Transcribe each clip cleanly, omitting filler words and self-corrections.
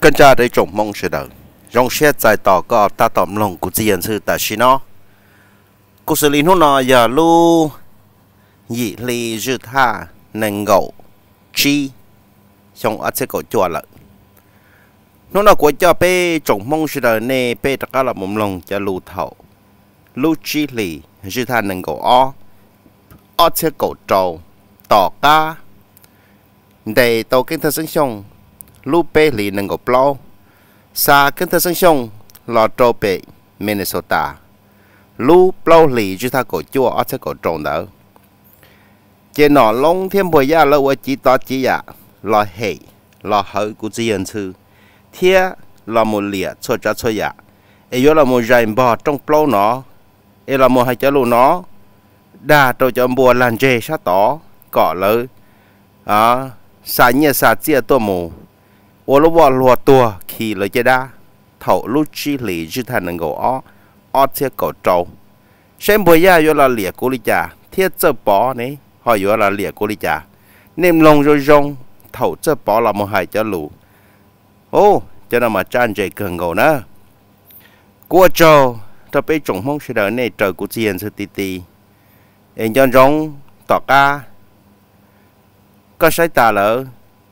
跟着的种梦似的，用现在祷告达到龙古之人是但是呢，故事里头呢也路以利日他能够知，像阿这个做了。nó là của cho bé trồng mông sự đời nè bé tất cả là mồm lông cho lù thầu lù chi lì như than nâng cổ ó chế cổ trầu tỏ cá để tàu kinh tế sinh sống lù bé lì nâng cổ plau xa kinh tế sinh sống lò trâu bé Minnesota lù plau lì như than cổ chua ó chế cổ trầu nữa trên nọ lông thêm bồi da lâu ở chỉ to chỉ dạ lò hệ lò hơi của dân sư thế là một lìa cho cha cho ya, ấy là một dải bò trong plau nó, ấy là một hai cháu lù nó, đa tôi cho bùa làm dê sát tỏ, cọ lỡ, xài nhẹ xài chia tua mù, ô lô bò lùa tua khi lỡ chơi đa, thầu lúc chi lì chứ thành能够ó chia cổ trâu, xem bữa ya là lìa của lì cha, thiết cho bò này, họ là lìa của lì cha, nem lông rồi rong, thầu cho bò là một hai cháu lù. Ô, cho nên mà trang dây cường ngầu nữa. Của châu, ta bây trồng mong sẽ đợi này trời của chiên sư tí tí. Em cho rong, tỏ ca. Có sách tà lỡ.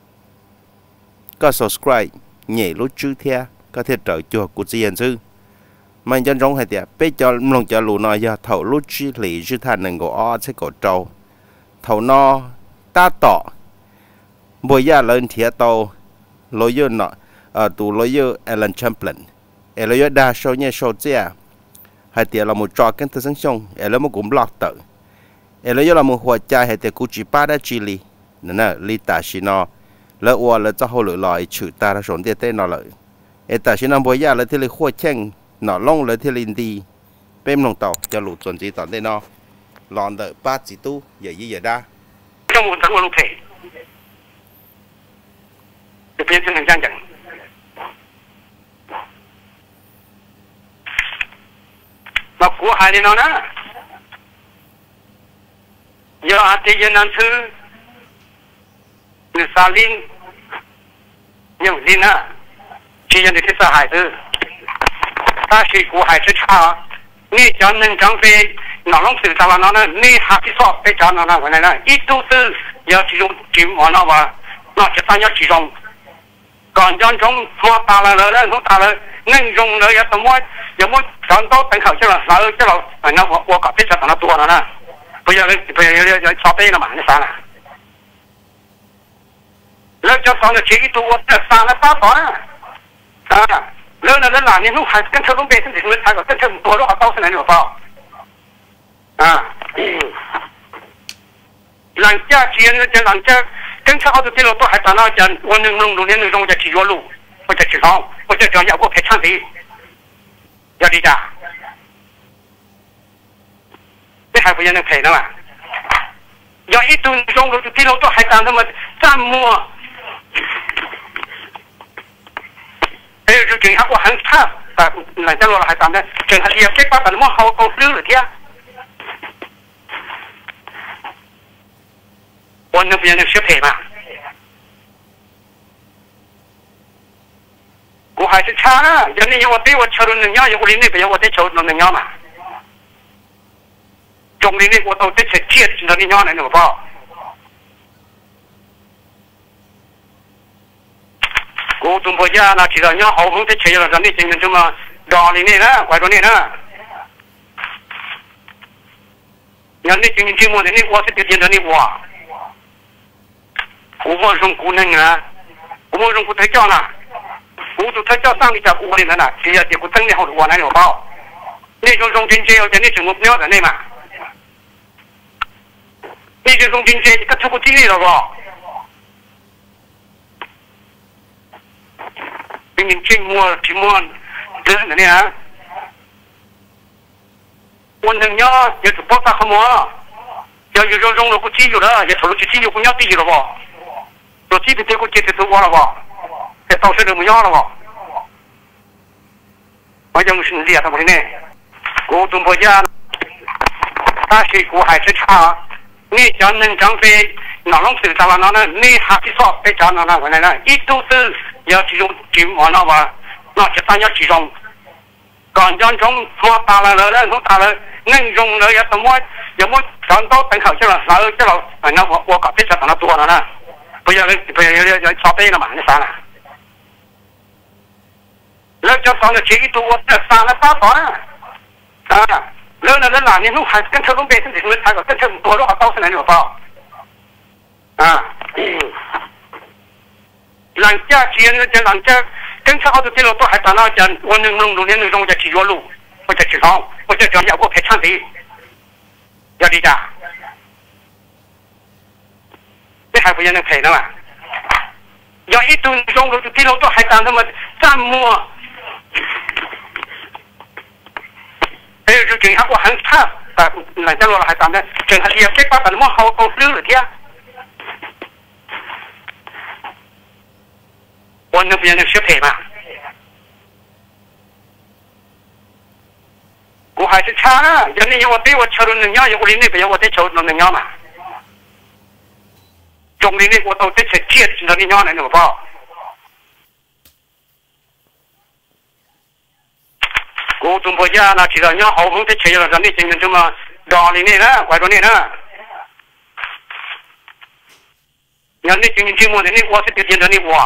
Có subscribe, nhảy lúc trước theo. Có thể trở chùa của chiên sư. Mà em cho rong hay tiệt, bây cho lòng cho lù nói giờ thầu lúc chí lý sư thành nâng gỗ sẽ cổ trâu. Thầu no, ta tỏ. Bồi ra lên thiệt tàu. Lối vô nọ. Tụ lối yêu Alan Champlin, lối yêu đa số nhé số chia, hay tiệt là một trò kinh tế sinh sống, lối một cũng lọt tự, lối yêu là một hoạt trái hay tiệt cụ chỉ ba đã chỉ li, nên là li ta chỉ nó, lỡ qua lỡ cho hồ lỡ lại chữ ta là số tiền tên nó lợi, ta chỉ nó bây giờ lỡ thì li khoa chen, nó long lỡ thì linh đi, bên lòng tàu cho lụt chuẩn chỉ tận đây nó, lòn đợi ba chỉ tu, giờ đa. Trong một tháng một lúc thể, được biết trên hành trang chẳng. Mà của hai đứa nó nè, giờ anh thấy dân ăn thứ người xa linh nhưng linh á chỉ dân được cái xa hại thứ ta chỉ của hại thứ cha ni cho nên trong về nó long sự sao nó nè ni học cái sọ cái cho nó cái này nè ít tu tư giờ chỉ dùng chỉ mà nó và nó chỉ ta nhớ chỉ dùng còn dân chúng hoa ta là nữa không ta là nên dùng nữa giờ tao mỗi chọn tốt thành khẩu chứ là nó qua cả biết cho nó tua nó nè bây giờ cho tay nó mà nó sao nè lớp cho xong rồi chỉ cái tua sao nó phát đó nè lớp nó làm những lúc hay cái thứ không biết thì người ta có cái thứ tua đó họ tao thế này được không làm cha chiến cho làm cha cái sao tôi tin là tôi hay ta nói chân quân nông nên nôngจะchỉ vô lũ我จะchỉ không我จะ要我陪唱的要离家这还不让人陪呢嘛要一顿中国就地路都还当他们占摸哎就整下我很差那这路还当的整下也这把怎么好公司了的我能不让人学陪嘛我还是差啊！人家我对我求的人家，我的那边我在求的人家嘛，中的那我都在接的人家来那个包。我中国家那其实人家好多在切了，人家今天怎么搞的呢？怪着你呢？人家今天怎么的？你我是对的你我，我用姑娘啊，我用姑太教呢。我都他叫上你家屋里人呐，只要结果真的好我来有包，你就用经济有点你怎么不要的那嘛？你就用经济你可出不经历了不？你静默静默，这是哪啊？我能要也是包啥什么？要有用了不记住了，也除了去记住不要记了不？有记得这个记得走过了不？到时候没要了吧？我讲是厉害，他不是呢。我中国家，他是国还是差，你讲能长飞，哪弄事啥了？那你还是说别讲那回来了，一都是 giờ chỉ dùng chỉ mà nó và nó chỉ ta nhớ chỉ dùng còn dân chúng hoa ta là đấy không ta là nên dùng nữa giờ tụi mỗi chọn tốt thành khẩu chứ là nó qua cả biết cho nó tua nó nè bây giờ cho tay nó mà nó sao nè lớp cho con nó chỉ tua nó sao nó ta đó lớp nó làm những lúc hay cái thứ không biết thì mình phải có cái thứ tua nó tao thế này được không làm cha chuyện cho làm cha跟着好多电脑都还打那讲，我能弄年我在起药路，我在起床，我在讲要我陪唱的，要理解，你还不也能陪的嘛？要一顿中国的电脑都还打那么占摸，还有就整下我很差，人家老了还打的，整下也别把那么好公司了的。我能不能学陪嘛？我还是差啊！人家我对我求的能要，我的那边我得求的能要嘛。中的那我都得去接着的要来那个包。我中国家那其实要好红的车了，咱那今天这么道理呢呢，怪着你呢。人家今天这么的，你我是得见着你我。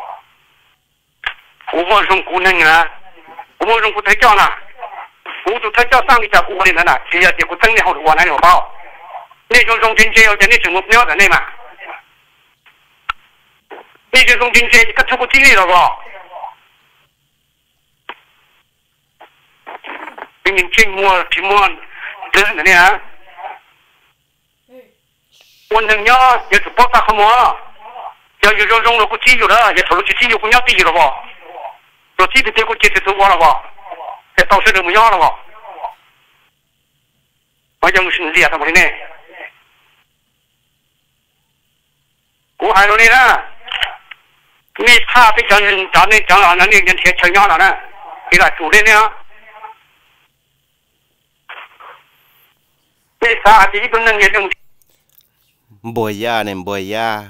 我们用姑娘啊，我们用姑太教呢，我就太教上个家姑的人呐，只要结果真的好我来有包，你就用经济要在你怎么不要的那嘛，你就用经济一个出不经历了不？你静默静默，这是哪啊？我能要也是包大什么？要有用了不记住了，也投入去记住不要记了不？我记得这个记得走过了吧？这到时都没要了吧？我讲是厉害，他不是呢。我还说你呢，你怕被讲人讲那讲了，那人贴成样了呢？给他主的呢？你啥第一个能也用 ？bồi ya nên bồi ya,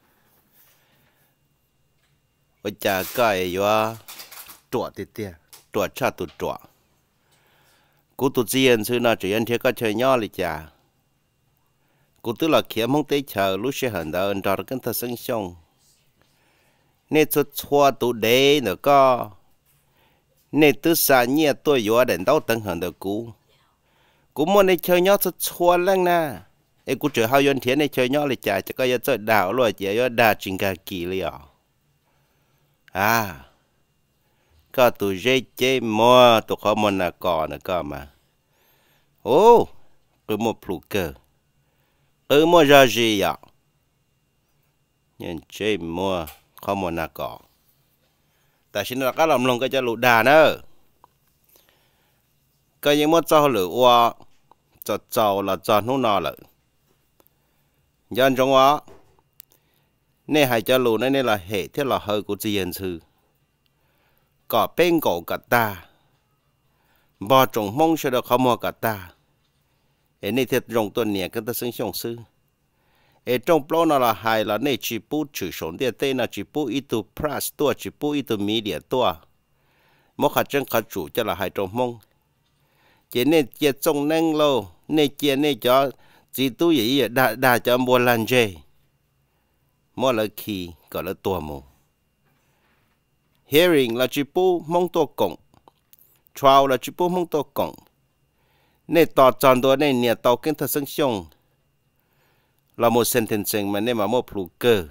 ôi cha cái yo trọ tiệt trọ cha tụt trọ, cú tụt ziên xưa nó chỉ ăn thiệt có chơi nhỏ lì cha, cú tức là kia mong tới chờ lúc sẽ hận đợi trọ cái thân sinh xong, nên chút xóa tụt đế nữa có, nên tức xa nhẹ tôi yo đến đâu tận hận được cú muốn đi chơi nhỏ chút xóa lăng nè. Ê cú chờ hao yon thiến này chơi nhỏ lì cha chắc có chơi đảo rồi chỉ có đa trình cả kỳ li có tụi dây chơi mua tụi họ muốn là cò nữa cơ mà ô cứ một phụ cơ mua ra gì ạ nhưng chơi mua không muốn là cò tại xin là các làm lòng cái cho lũ đà nữa cái những món cho lửa qua cho trâu là cho nó nọ lại dân trong đó nên hai cho lũ nên là hệ thiết là hơi của dân sư có bên cổ cả ta bỏ trồng mong sẽ được không mua cả ta ấy nên thiết trồng tuần nhẹ cái ta sinh sống sư ấy trong plot nó là hai là nên chỉ bút chữ sống địa tên là chỉ bút ít tu press tua chỉ bút ít tu media tua mỗi khả chân khả chủ cho là hai trồng mong chỉ nên chia trồng nâng lâu nên chia nên cho chỉ tu gì đã cho mua lan dê mua là khi gọi là tua mù hearing là chỉ bố mong tua cộng trial là chỉ bố mong tua cộng nên tỏ tròn tua nên nhà tàu kiến thức sinh sống là một sentencing mà nên mà một phụ cơ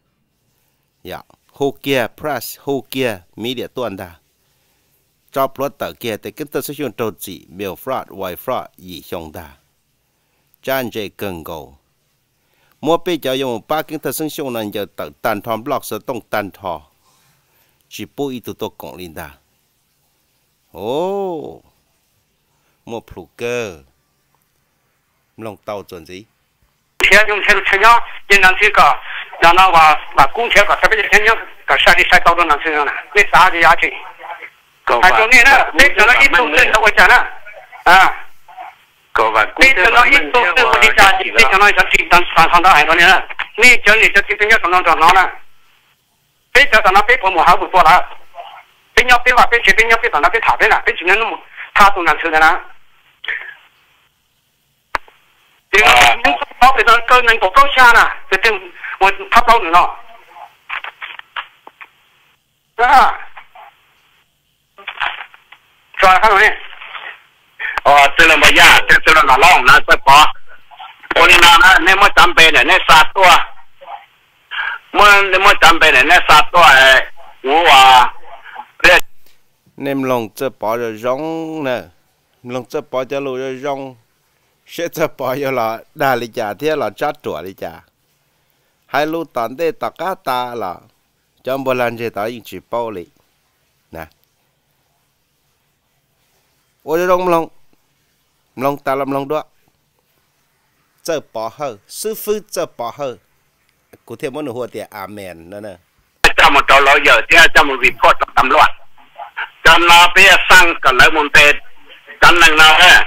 hồ kia press hồ kia media tuần đa cho plot tờ kia thì kiến thức sinh sống trâu chỉ mail fraud white fraud gì xong đa chan dây cần cầu mua bây giờ dùng ba kiến thức sinh sống này giờ tự tàn thọ block sẽ tông tàn thọ chỉ bố ít tụi tôi cộng lên đà mua phụ cơ lòng tàu chuẩn gì theo dùng theo theo nhau trên năng suy cả là nó và cũng theo cả cái theo nhau cả sai đi sai tàu đó năng suy nữa cái啥thì giá trị hay cho nên á bây giờ nó ít tụ sinh đâu vậy nè bây giờ nó ít tụ sinh của đi ra bây giờ nó sẽ chỉ đang sản đó hay đó nè nè cho nên cho chỉ tính nhất trong nó nè bây giờ tao nó bâyผม好不多了bây nhau bâyว่าbây谁bây nhau bây tao nó bâyถาม了bây今年那么他都难吃的呢这个能包给他个能够高下呢这定我他包你了啊是吧看到没这了么呀这了哪浪那这把我哩那那么准备呢那杀多那么准备呢那杀多我啊 nem lòng cho bỏ rồi rong nè lòng cho bỏ cho lùi rồi rong sẽ cho bỏ cho là đà lý trả thế là chát chùa lý trả hai lũ tận đây tất cả ta là trong bộ lần chỉ tới những chỉ bao lý nè ôi rong lòng ta làm lòng đó cho bỏ hơi sư phụ cho bỏ hơi cụ thể muốn hùa tiền amen nữa nè cho một trò lỗi giờ thì cho một report tầm loạt cho nó bây giờ sang còn lại một tên cho năng nào ha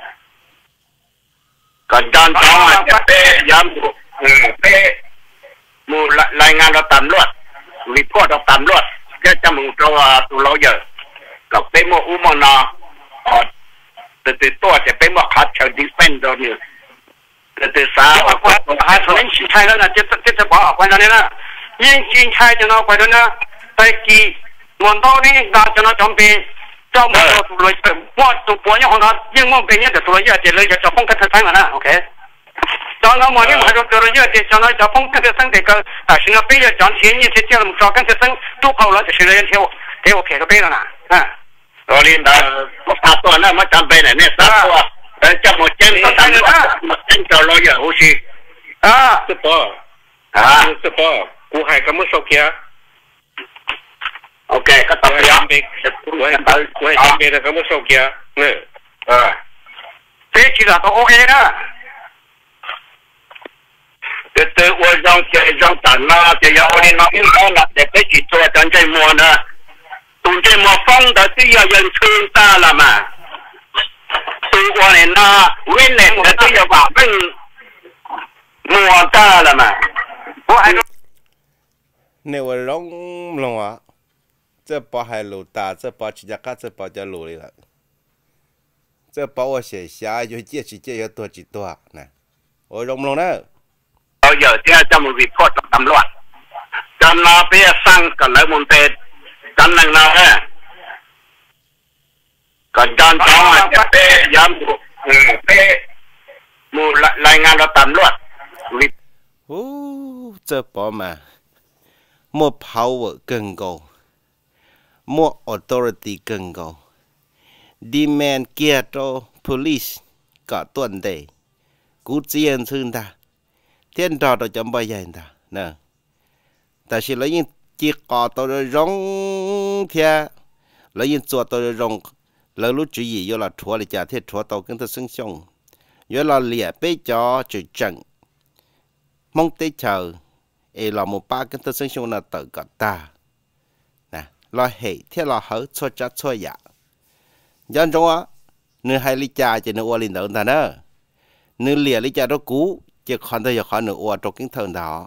còn cho nó là bây giờ bây một lại ngàn nó tầm loạt report nó tầm loạt cái cho một trò tụ lỗi giờ còn bây một u mà nó từตัวจะเป็นว่าขาดเชิงดิสเพนตัวนี้từ sáng 还从人去拆了呢，这不好，关键的呢，人去拆就那关键呢，在给我到的那就那装备，找么多出来，我都不要和他，因为别人的出来也得了，就风格特产了，OK。找那么你还说得了也得，找那叫风格特生这个，但是呢，别人讲钱，你去叫他们找跟特生都好了，就是人给我开个背了呢， 我领导我杀多那么准备呢，那杀多。叫một chân có tầm một chân cho lo giờ oxy super super cú hai cái mức số kia ok cái tập làm việc cú hai làm việc là cái mức số kia nè thế chỉ là ok đó từ我让等啊就要我哋那应该啦để cái gì做等在摸呢等在摸风的是要人撑大了嘛我呢那为了的都要把病摸大了嘛我还 nếu mà rong lòng á这包还卤大这包起价卡这包就卤了这包我写下就借起借要多几多呢我rong lòng đó giờ thì cho một report tầm loạt cho nó bây giờ sang còn lại một tên cho năng nào ha còn cho nó là bây giờ một lại ngàn nó tầm loạt 这包嘛more power 更高 more authority 更高 demand 给到 police 搞断的估计人村的天道都怎么样的呢但是lấy những chiếc cò tao rồi rong theo lấy những chuột tao rồi rong lấy lúc chú ý vô là thua là trả thiết thua tao kinh tế sinh sống vô là lìa bế cho chữ trận mong tế chờ ấy là một ba kinh tế sinh sống là tự cả ta nè lo hệ thế là hở cho cha cho dạ dân trong á nữ hay lý cha chỉ nữ ô linh đợn ta nữa nữ lìa lý cha đó cũ chỉ còn thôi giờ khỏi nữ ô trong kinh thần đó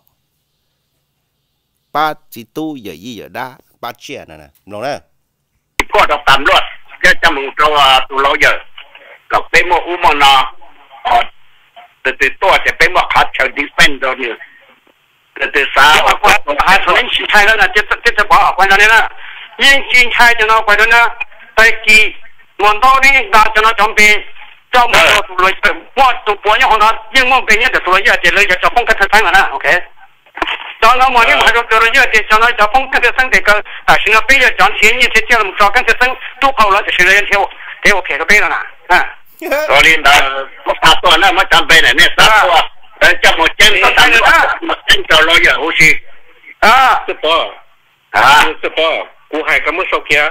ba chỉ tu giờ gì giờ đa ba chia này nè đúng không có đọc tạm luật cái trong một trò tụ lâu giờ gặp bên một u mà nó từตัวจะเป็นว่าขาดเชิงดิสเพนตัวนี้từ sáng 还从人去拆了呢，这不好，关键的呢，人去拆就那关键呢，在给我到的那就那装备。找么多出来，我都不要和他，因为别人的出来也得了，叫风格特产了，OK。找那么你还说得了也得，叫那叫风格特生这个，但是呢，别人讲钱，你去叫他们找跟特生都好了，就是人给我开个背了呢， 我领导我杀多那么准备呢，那杀多，叫我真都当我真叫老爷好些 super super cú hai cái mức số kia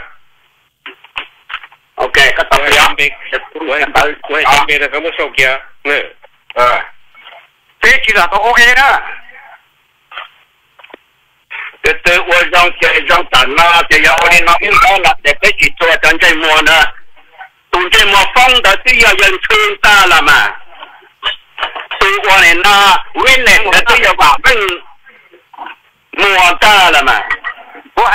ok cái tập làm việc cú hai làm việc là cái mức số kia nè thế chỉ là ok đó từ我让等啊就要我哋那应该啦để cái gì做等在摸呢等在摸风的是要人撑大了嘛我呢那为了的都要把病摸大了嘛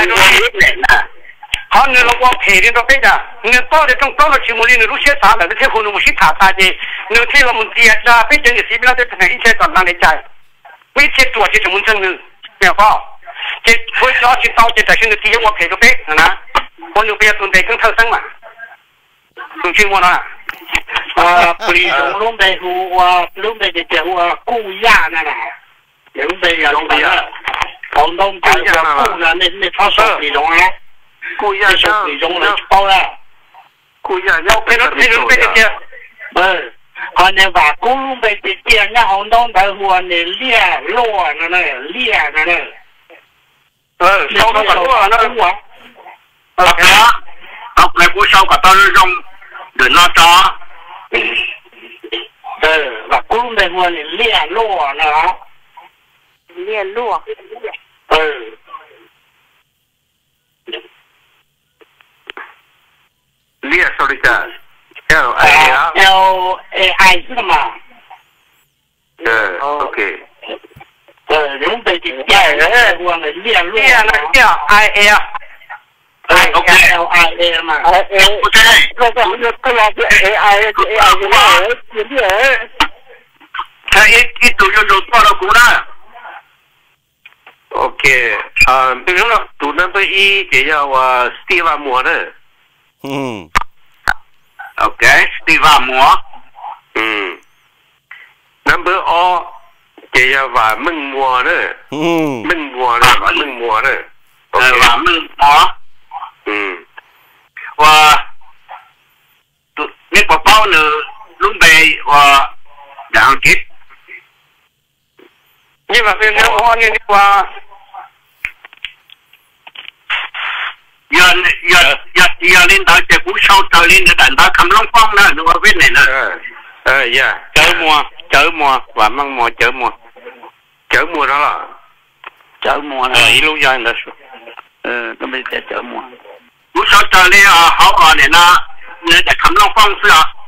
ai đó họ nên là quan hệ đến đó bây giờ nên tôi để trong tôi là chỉ muốn đi lúc xếp thả là cái hồn nó xếp thả ta gì nếu thế là muốn tiền ra bây giờ cái gì bây giờ cái này ít sẽ toàn đang để chạy mấy chết tuổi chỉ muốn chân nữa hiểu không chỉ với đó chỉ tao chỉ tại xin được tiền quan hệ đó bây nè con nhiều bây giờ tuần này cũng thâu sáng mà tuần chuyên môn à bây giờ lúc đây lúc đây thì kiểu cụ già này này lúc đây là lúc đây广东就有雇人，你他说比种啊， 故意啊， 比种来包啦， 故意啊，要俾佢俾只只， 佢哋話古龍俾只只，一廣東豆腐人哋練落嘅咧，練嘅咧， 收到個多啊，那 ，OK啦， 我嚟估收個多用人啦咋， 話古龍豆腐人哋練落啦， 練落。 列手里的 L-I-A 是的嘛 ？OK。 人北京我们练路那叫 I-A L-I-A 嘛 ，OK， 这老是 A-I 他一读就做了股了。 OK，比如说，读number 1就要Steve 摩呢。 OK， Steve 摩。 number 2就要話孟摩呢。孟摩呢，孟摩呢。 話孟摩。話，你個包呢，準備話兩節。你話俾我你話。要领導這股收到領導人他冚龍風啦，你話邊嚟啦？ 呀，周末，話孟摩周末咗啦。 周末啦。 一路上的說。 都沒在周末。 股收到你啊，好啊，你啦，你就冚龍風是啊。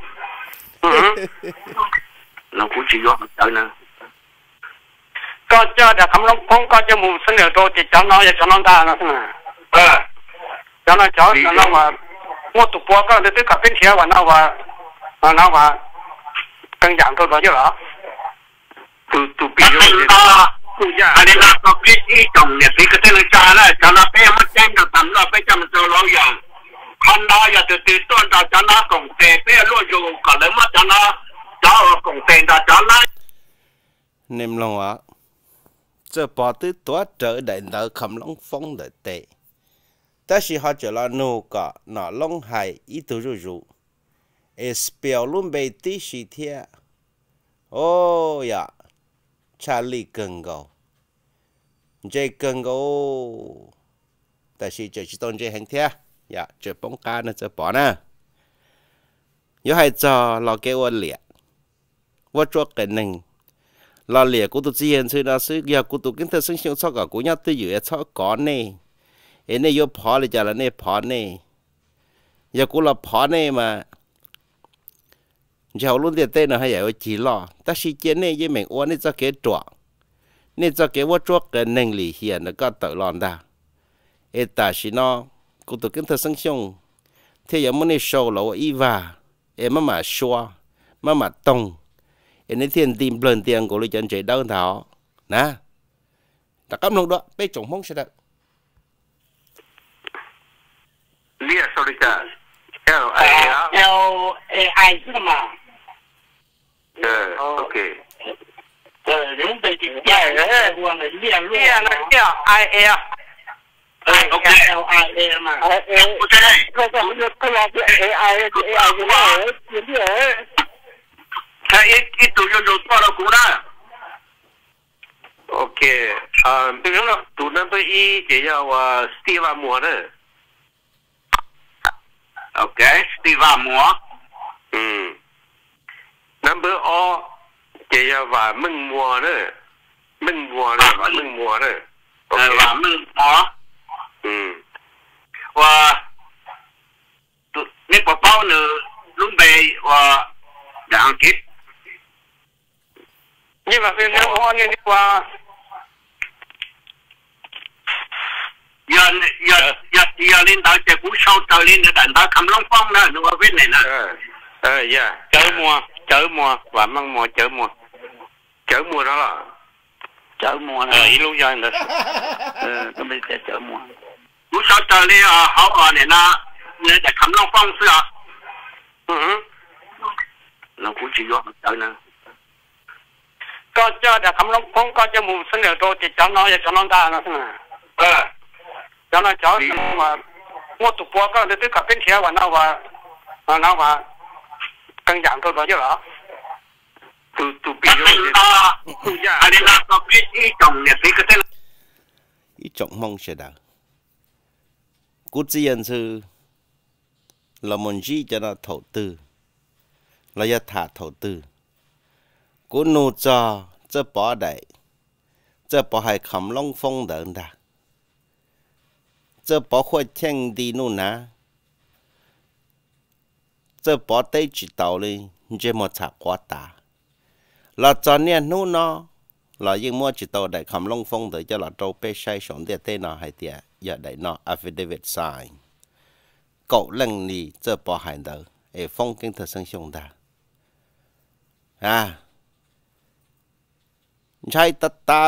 我估住咗唔走呢。ก็จะทำลงพงก็จะมุ่งเสนอตัวจิตจำน้อยจะน้องตานะจำน้อยจำน้องว่าหมดตัวปัวก็จะต้องกลับเป็นเทียวันน้องว่า更讲多多就了。 都比如不一样。อันนี้เราก็เป็นอีกตรงเนี่ยที่ก็ต้องจ่ายแล้วจะเราไปมันแจ้งกับตำรวจไปจำตัวเราอย่างคนเราอย่าตื่นต้นจะเรากงเตะไปรู้อยู่ก็เลยมาจะเรากงเตะจะเรา niệm lòng á这把对多trở đến đó cầm long phong để tệ ta chỉ họ trở lại nô cả nó long hải ít tu ru spell luôn bị tí xì thia ô ya Charlie cần go dây cần go ta chỉ chỉ tôn dây hành thia ya chơi bóng cá nó chơi bỏ nè nếu hay cho lo cái ô liệt ô chuột cái nừng là liệt của tụi chị sư là sư giờ của tụi kinh tế sinh sống sau cả của nhau tới giữa sau có này em này vô phá thì chả là này phá này giờ của là phá này mà giờ luôn tiền tên là hay giờ chỉ lo ta chỉ chuyện này với mình uống này cho cái trọ này cho cái vô chuột cái nền lì hiền nó có tự làm ta em ta chỉ nó của tụi kinh tế sinh sống thế giờ muốn này sâu lỗ y và em mà xóa mà tông em nói thiên tìm lần tiền của người chân chạy đâu thảo nè ta cắm luôn đó bé trồng mông sẽ được liệt sau đi cả L-I-A 是的嘛 OK 人北京我们练路那叫 I-A OK L-I-A 嘛这老是 A-I 他一读就做了股了。 OK，比如说读number 1就要Steve 摩呢。 OK，Steve 摩。 number 2就要孟摩呢，孟摩呢。 孟摩。你個包呢，準備兩節。你話俾我你話， giờ lên đó sẽ cũng sau tới lên để đánh đó cầm long phong nữa đúng không biết này nè dạ chở mua và mang mua chở mua đó là chở mua ý luôn rồi nữa cái bên sẽ chở mua cũng sau tới lên họ ở này nè để cầm long phong xưa nó cũng chỉ có tới nè có cho để cầm long phong có cho mù sinh được rồi thì cho nó ra nó cho nó cho mà mua tụ bò có để tất cả bên kia và nó và căng giảm thôi bao nhiêu đó tụ bị rồi anh đi làm có cái ý trọng này cái tên ý trọng mong sẽ đào cú chỉ nhận sự là muốn gì cho nó đầu tư là要thả đầu tư cú nô cho这保đại这保还cầm long phong等的这保会天地นู่นนะ这保得知道嘞你这么查quá大là cho nênนู่นเนาะlà những mua chỉ tàu đại cầm long phong để cho là trâu bê sai sống để tên nào hay tiệt giờ đại nó affidavit sign cậu lần này这保还的诶phong kinh thật sinh sống taใช่ตัดเตา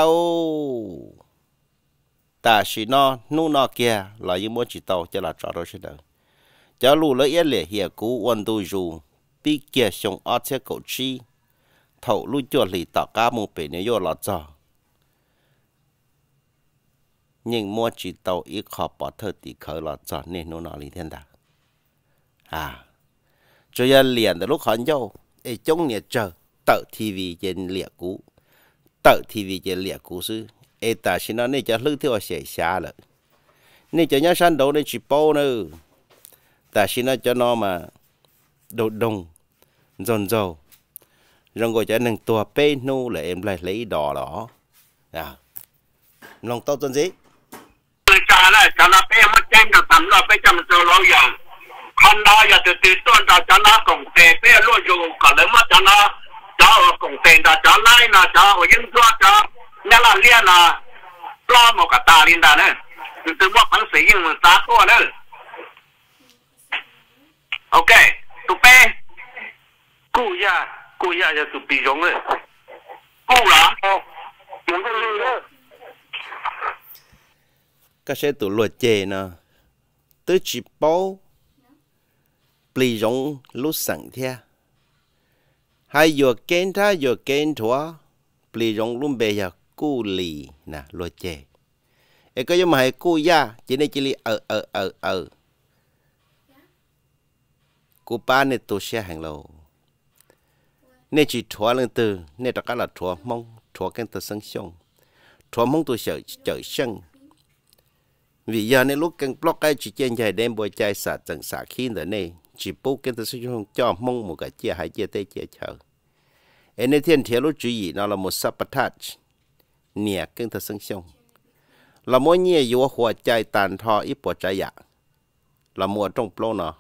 แต่สินอนู่นเกียเรายังมั่วจิตเตาจะหลับจอดรถเฉยจะรู้ละเอียดเลยเหี่ยกูวันดูอยู่ปีเกียส่งอาเซียกูชีเท่ารู้จวดหลีต่อก้ามูเป็นเนี่ยโยหลับจอยิ่งมั่วจิตเตาอีกขอบปอดเธอตีเคยหลับจอเนี่ยนู่นลีเทียนดาจะยันเหรียญแต่ลูกขอนโยไอ้จงเนี่ยเจอเต่าทีวีเย็นเหลี่ยกูtự thì chỉ liệt cú sư, ta xin nó này cho lư theo sẽ xa rồi, này cho nhá san đấu này chỉ bao nữa, ta xin nó cho nó mà đột đồng, dồn dầu, rồi gọi cho nên tua pe nu là em lại lấy đỏ đó, lòng tao chân gì? Cha là cha nó pe mất chân được tầm nó pe chăm cho lâu rồi, không đó giờ từ tuần đó cha nó cũng pe pe luôn rồi, còn nếu mà cha nó cho cùng tiền đó cho lại là cho ở dân cho nhà là liên là lo một cả ta liên đà nữa từ một tháng sử dụng một tá qua nữa ok tụi pe cụ ya cho tụi bị giống rồi cụ là các sẽ tụi luật chè nè tới chỉ bao bị giống lúc sẵn theo hay vừa kén tha vừa kén thua, bì rong luôn bề giờ cú lì nè lo chè, cái giống mà hay cú ya chỉ nên chỉ li cú ba này tôi sẽ hàng lầu, nên chỉ thua lên từ nên tất cả là thua mong thua cái từ sinh sống, thua mong tôi sợ trời sân, vì giờ này lúc cái block cái chỉ trên dài đêm bồi chạy xả chẳng xả khí nữa này chỉ bố cái từ sinh cho mong một cái chia hai chia tê chia chờ anh ấy thiên thiệt lúc chú ý nó là một sabotage nhẹ cái từ sinh sống là mỗi nhẹ yếu hòa chạy tàn thọ ít bỏ chạy ạ là mua trong plo nó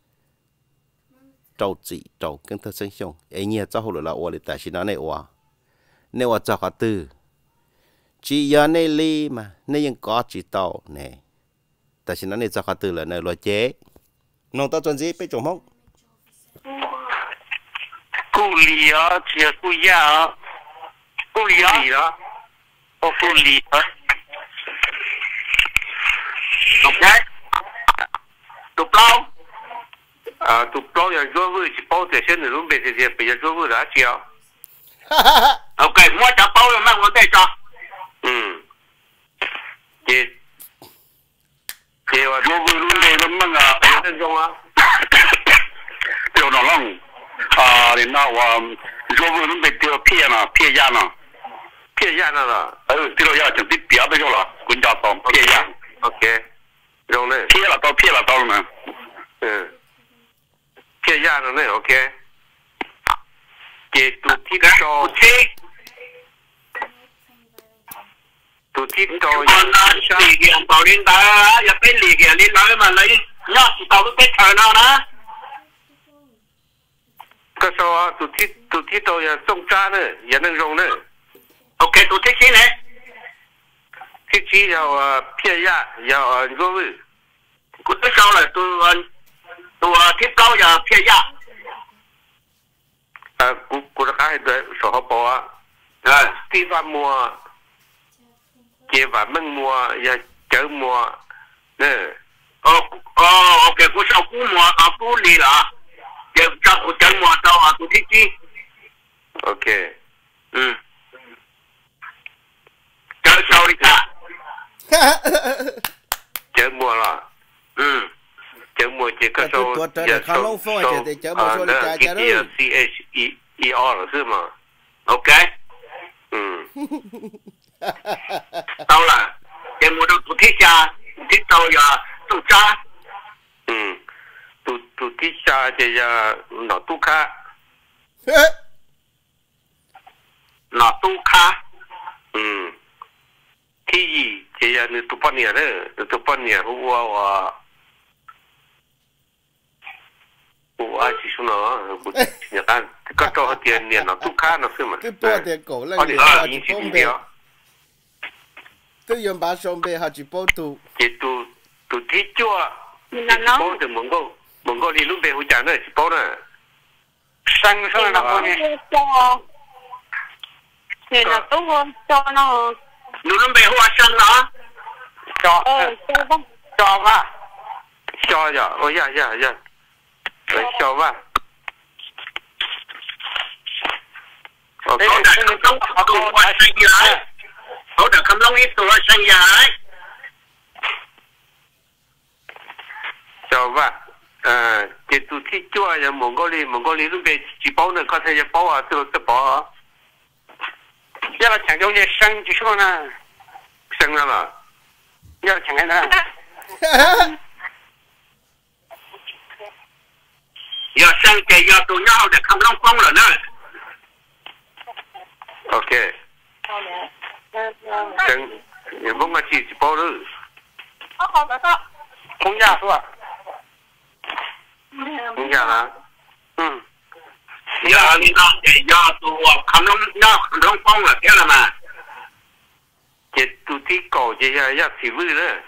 trâu chỉ trâu cái từ sinh sống anh nhẹ cho hồi là ô lì tại chỉ nó này ô nếu mà cho cả từ chỉ giờ này li mà nếuยังcó chỉ tàu nè tại chỉ nó này cho cả từ là này lo chế nông tao chuẩn gì bây giờ mong cụ lì á chỉ cụ ya cụ lì á ô cụ lì á ok tụt lâu tụt lâu giờ做会是包在现在准备这些，别做会哪交 ok mua trả bao rồi mang về cho chịว่า做会准备怎么啊？别这种啊， 有那种你那我做会准备丢骗了骗鸭了。 骗人了， 这个要就比别的就了，滚家当骗人。 OK， 用嘞。 骗了到了呢。 骗人了呢 OK。给赌踢个手。赌踢个手。 我那里边到领导也被里边领导嘛来，要是到都被抢了呢。 个时候啊，赌踢到也中渣呢，也能用呢。 OK， 赌踢先呢。 thiết chỉ là phía ya ya có gì cú tới sau là tôi thiết cao giờ phía ya cú đã khai được số học bò tí vào mùa chế vào măng mùa ya chở mùa nè ok cú sau cú mùa cú lì là giờ cho cú chở mùa đâu cú thiết chỉ ok chở sau đi cả chở mùa là chở mùa chỉ có số giờ số CHER là mà ok tao là chở mùa đâu tụ thiết tao giờ tụ cha tụ thiết cha thì giờ nó tụ khá nó tụ khá thì gì thì giờ nó tụ bao nhiêu đấy tụ bao nhiêu ai chỉ số nó nhà ăn có cho tiền tiền nó tụ khá nó xưa mà cái bữa tiền cổ lên gì chỉ đi đó tôi dùng ba sông bê họ chỉ bao tụ thì tụ thiết chưa bao từ mông cổ đi lúc về hồi trả nữa chỉ bao nữa sang sang là bao nhiêu thì là tốt hơn cho nó nó về hoa sang đó cho va cho dạ ôi dạ cho va hỗ trợ không long tụ hoa sang dài hỗ trợ không long ít tụ hoa sang dài cho va thì tụ thiết chưa giờ mông cổ đi lúc về chỉ bao nữa có thể bao à tự bao 要了抢救些生就说呢， 生了嘛， 要抢开呢， 要生给要都要的看不上光了呢。 OK，生，也不我自己包了。 好的， 红家说， 红家啦， 要你要都看不上光了，听了吗？ 这都提高这要体会了。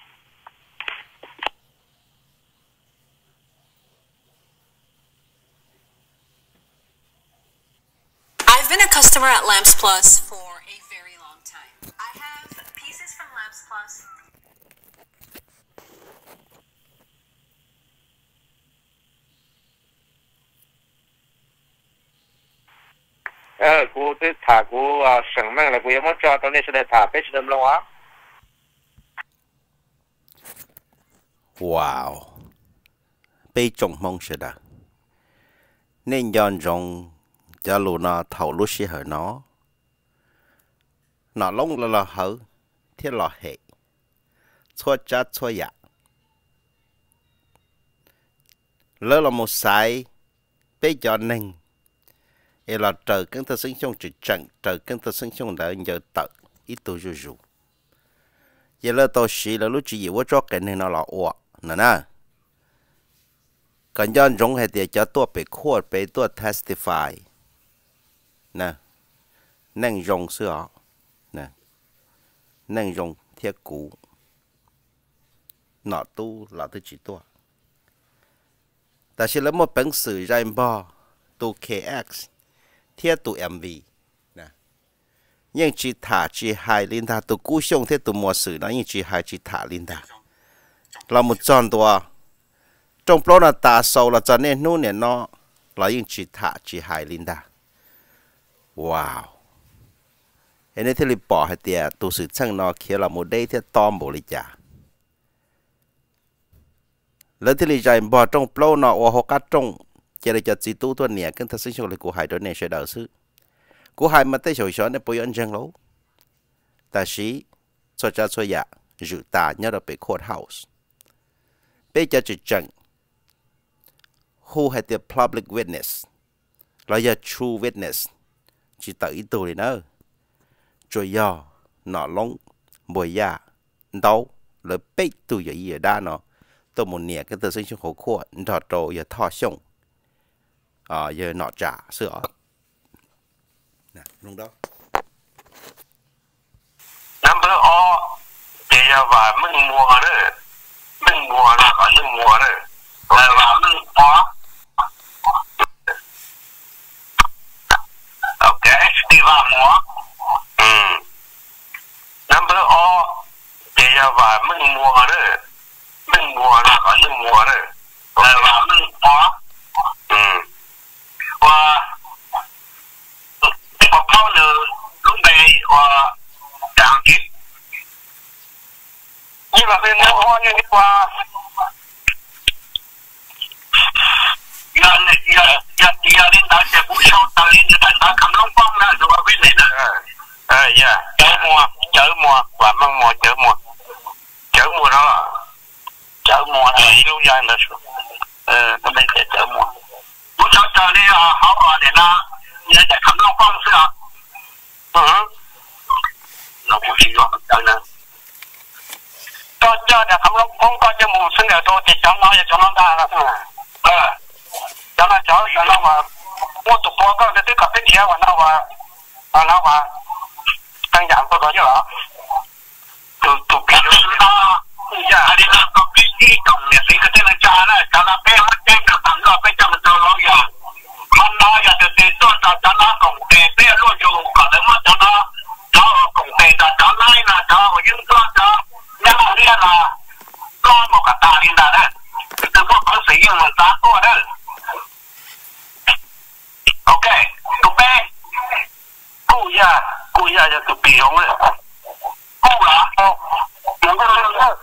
I've been a customer at Lamps Plus for a very long time. I have pieces from Lamps Plus. Cô tới thả cô sẵn mang là cô em muốn cho tao nên sẽ để thả bếp đâm lâu á. Wow, bây trồng mong sẽ đã nên dọn rong cho lũ nó thầu lúc sẽ hở nó lông là hở thiết lọ hệ chua chát chua dạ lỡ là một sai bây giờ nên ấy là trời cơn ta sinh trong chỉ trận trời cơn ta sinh trong đã giờ tận ít tôi rủ giờ là tôi xí là lúc chỉ yếu cho cái này nó là ủa nè còn dân giống hay để cho tôi bị court bị tôi testify nè nên dùng sữa nè nên dùng thiết cũ nọ tu là tôi chỉ tôi但是那么本事人吧都 KX 贴都 MV nè nhưng chỉ thả chỉ hai linh ta tu cú xong thế tu mua sự nó nhưng chỉ hai chỉ thả linh ta là một tròn tua trong pro là ta sâu là cho nênนู่นเนี่ยnó là nhưng chỉ thả chỉ hai linh ta wow anh ấy thì li bỏ hai tia tu sự chân nó kia là một đây thì to một lý trả lớn thì li chạy bỏ trong pro nó ở học các trong chỉ là cho chỉ tu tuần nè cái thật sinh sống là của hai đứa này sẽ đỡ sự của hai mà tới sổ này bồi ăn chân lâu ta sĩ cho cha cho dạ dự ta nhớ được bị court house bây giờ chỉ chẳng who had the public witness là giờ true witness chỉ tới ít tuổi nữa rồi giờ nó lông bồi ya đâu là bây tuổi giờ gì đó nó tôi muốn nhẹ cái tự sinh sống khổ khổ nó trâu giờ thọ xong giờ nó trả sữa nè luôn đó number all giờ và mừng mùa đó mừng mùa là có mừng mùa đó và mừng có ok đi vào mùa number o thì giờ và mừng mùa đó mừng mùa là có mừng mùa đó và mừng có và một câu nữa lúc này và càng ít như là bên nước hoa như đi qua giờ đến đó sẽ bút sâu ta lên để thành ra cầm long phong đó rồi bên này đó dạ chở mùa và mang mùa chở mùa đó chở mùa này lâu dài là cái bên sẽ chở mùa bút sâu chờ đi họ ở để nó như để cầm long phong xưa nó cũng gì đó chở nữa cho để cầm long phong có cho mùa sinh ở đâu thì cho nó ra là cho nó mà mua tụ bò có cái cà phê kia và nó và tăng giảm có chứ hả tụ cái đó dạ đi làm có cái gì trong này thì cái này cho nó bé mất cái thằng nó phải cho nó lo giờ không nói giờ từ từ cho nó cùng kề bé luôn cho còn nếu mà cho nó cùng kề cho nó là cho những cho nhưng mà đây là có một cái tài liên đó từ có sử dụng một giá của đó ok tụi bé cô ya cho tụi bị không đấy cô là đừng có lương đó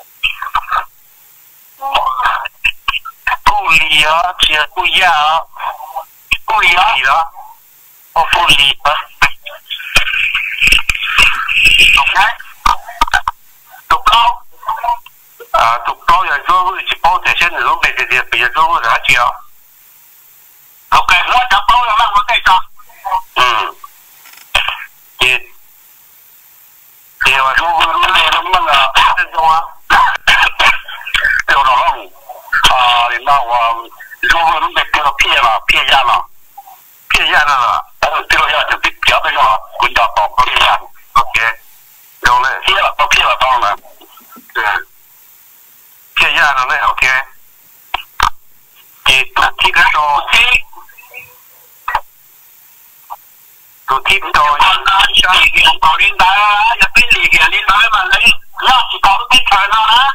cô lì á chỉ cô ya gì đó cô lì á ok tụi câu giờ做去包这些人被这比较多啥叫 ok nó chặt bao là mang cái cho thì mà chú vừa này nó mang là cái gì á điều đó luôn thì nó chú vừa nó bị cái phe ra là tiêu ra就比较的要滚到到phe ra ok rồi này phe là bao này phe ra rồi này ok thì tụi cái đồ tụi thịt rồi cho gì bảo đi ta nhập bên lì kia đi nói mà lấy nó chỉ có cái thời nó đó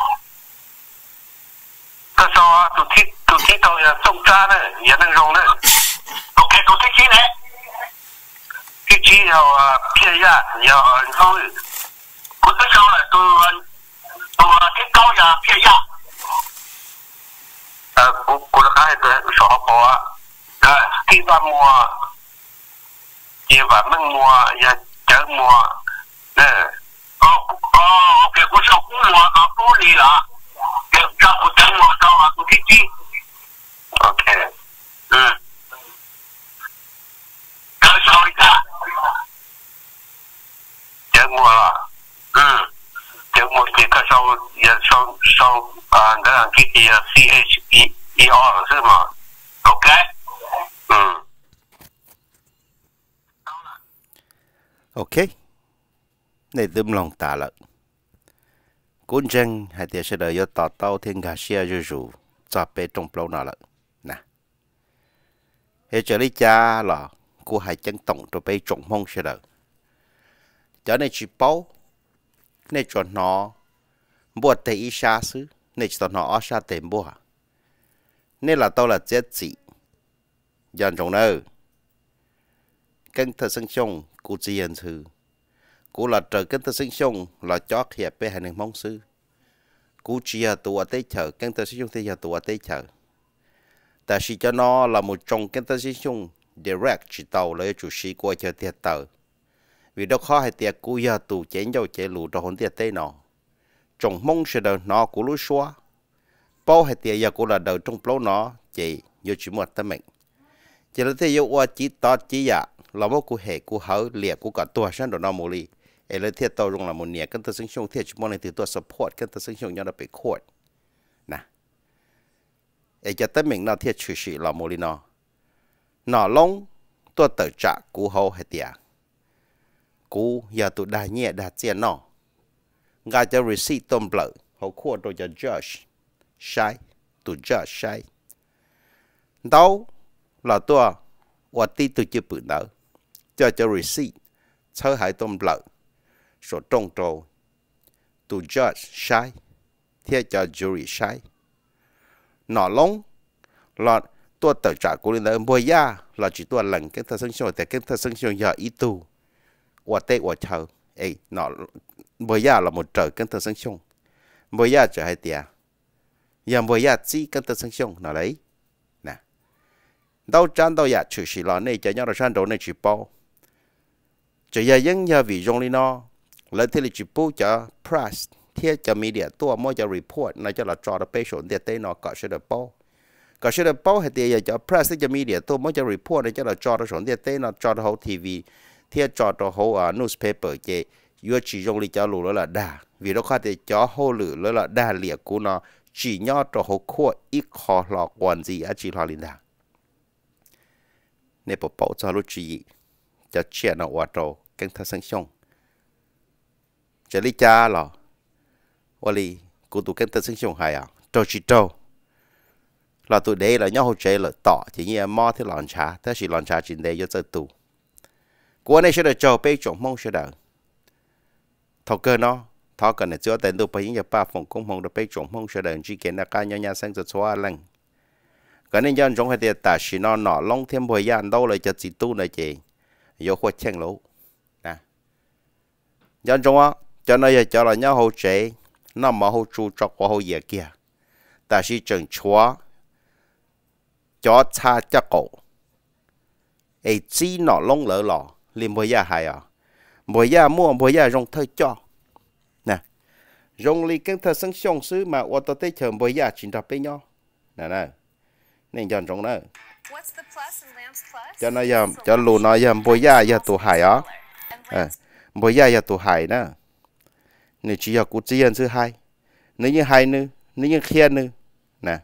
cái sao tụi thịt rồi sông cha đấy giờ đang dùng đấy ok tụi thịt chi này thịt chi rồi kia ra giờ rồi cũng cái sao là tụi thịt câu giờ kia ra cô đã khai tới số bỏ khi vào mùa và mừng mùa và chở mùa nè ok cô sao cũng mùa cô đi là cho cô chở mùa cho cô thích chi ok cái sao đi cả chở mùa là chở mùa thì cái sao sau đó là cái gì CHER chứ mà ok ok này tụm lòng ta lợ cuốn chân hay tiệt sẽ đợi cho tàu thiên gà xe rủ cho bé trong lâu nào lợ nè hệ trợ lý cha là cô hai chân tổng cho bé trộn mông sẽ đợi cho nên chỉ bao nên cho nó bùa tệ ý xa xứ nên cho nó ở xa tiền bùa nên là tao là chết gì dần trong nơi cân thật sinh xong cô chỉ nhận thư cô là trời cân thật sinh xong là chót hiệp bé hai nền mong sư cô chỉ là tụi tế chờ cân thật sinh xong thì là tụi tế chờ tại vì cho nó là một trong cân thật sinh xong direct chỉ tàu lấy chủ sĩ qua chờ thiệt tờ vì đó khó hay tiệt cô giờ tụ chén dầu chế lù cho hồn tiệt tế nó trong mong sẽ đời nó của lũ xóa bao hay tiệt giờ cô là đời trong lâu nó chỉ vô chỉ một tâm mình chỉ là thế yêu qua chỉ tao chỉ dạ là một cô hệ cô hở liệt cô cả tua sang đồ nó mù li ấy là thiệt tao dùng là một nhẹ cái tao sinh sống thiệt chỉ mong này từ tua support cái tao sinh sống nhau là bị court nè ấy cho tới mình nó thiệt chủ sĩ là mù li nó lông tua tự trả cô hậu hay tiệt cô giờ tụi đa nhẹ đa tiền nó ngài cho receipt tôm bự hậu khua tôi cho judge sai tụ judge sai đâu là tôi và tí tôi chưa bự nữa cho receipt chơi hải tôm bự số trong trâu tụ judge sai thế cho jury sai nó lông là tôi tự trả của linh đơn bồi ya là chỉ tôi lần cái thơ sinh sống thì cái thơ sinh sống giờ ý tu và tết và chờ ấy nó bồi ya là một trời cái thơ sinh sống bồi ya trở hay tiệt giờ bồi ya chỉ cái thơ sinh sống nó lấy nè đâu chán đâu ya chỉ là này cho nhau là chán đâu này chỉ bao chỉ giờ những nhà vì trong linh nó lấy thì chỉ bao cho press thế cho media tôi mới cho report này cho là cho được patient để tên nó có sẽ được bao có sẽ được bao thì giờ cho press cho media tôi mới cho report này cho là cho được sản để tên nó cho được whole TV thế cho được whole newspaper chứ vừa chỉ dùng lý cho lù là đa vì nó có thể cho whole lù là đa liệt của nó chỉ nhớ cho whole court ít khó là quan gì ở chỉ là linh đa nên bảo cho lúc chỉ cho chuyện nó qua trâu cái thằng sinh sống chỉ lý cha làว่าลีกูตัวกันตั้งสิ่งหายอ่ะโจชิโจเราตัวเดียร์nhau hỗ trợ làต่อทีนี้มอที่หลอนชาถ้าสิหลอนชาจินเดียจะตัวกูในเชื่อโจไปจงมองเชื่อทอเกินเนาะทอเกินเนี่ยเจ้าแต่ตัวไปยิ่งจะป้าฝงกุ้งมองจะไปจงมองเชื่อจีเกณฑ์นักการยาสังจะชัวร์ลังก็ในย้อนจงให้เดียแต่สินอนหนอลงเทียมบอยานโตเลยจะจิตตู้ในเจยกหัวเช่งรู้นะย้อนจงว่าcho nên cho là nhau hỗ trợ nó mà hỗ trợ cho qua hỗ trợ kia ta chỉ chừng chúa cho cha cho cổ ấy chỉ nó lông lỡ lò liền bây giờ hay à bây giờ mua bây giờ rong thơi cho nè rong li cái thơ sinh sống xứ mà ở tôi thấy chờ bây giờ chỉ đọc bên nhau nè nên chọn rong nữa cho nó giờ cho lù nó giờ bây giờ tụ hải á bây giờ tụ hải nữa nếu chỉ có cụ chỉ thứ hai nếu như hai nữa nếu như kia nữa nè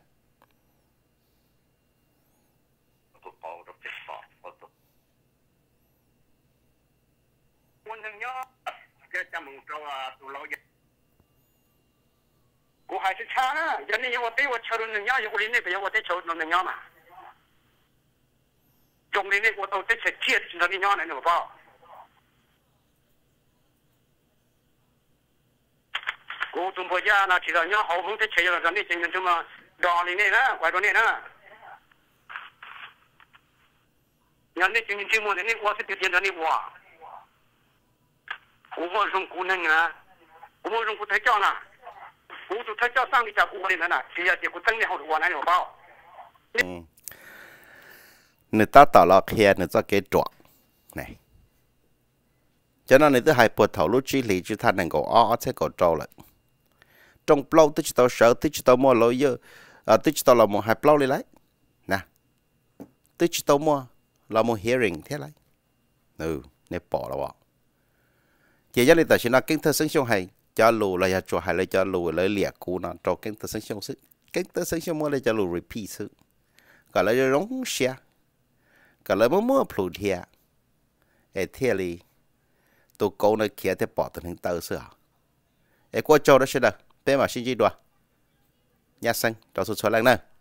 cô hai mươi cha nữa giờ này tôi tôi chờ được nhau giờ này bây giờ tôi chờ được nhau mà trong này tôi tôi sẽ chết được nhau này được không cô tụi bây giờ là chỉ là nhau hậu không thể chơi là cái này chỉ là mà đò này nè quay đồ này nè nhà này chỉ muốn này tôi sẽ thực hiện cái này qua cô muốn dùng cô này à cô muốn dùng cô thấy cho nè cô tụi thấy cho sang đi chợ cô này nè chỉ là chỉ cô tăng này hậu quả này được bao người ta tạo ra kia người ta cái trọ này cho nên người ta hay bật thầu lúc chỉ lý chỉ thành năng có sẽ có trâu lại trong plau tôi chỉ tao sợ tôi chỉ tao mua lối giờ tôi chỉ tao là một hai plau lấy nè tôi chỉ tao mua là một hearing thế lấy nè bỏ là bỏ chỉ cho nên ta chỉ nói kinh thơ sinh sống hay cho lù là cho hay là cho lù lấy liệt cũ nó cho kinh thơ sinh sống sự kinh thơ sinh sống mua là cho lù repeat sự cả là rong xe cả là mua plu thia thế li tôi câu nó kia thế bỏ từ hình tơ sữa qua châu đó sẽ được bé mà xin gì đùa nhà xanh cho số số lần này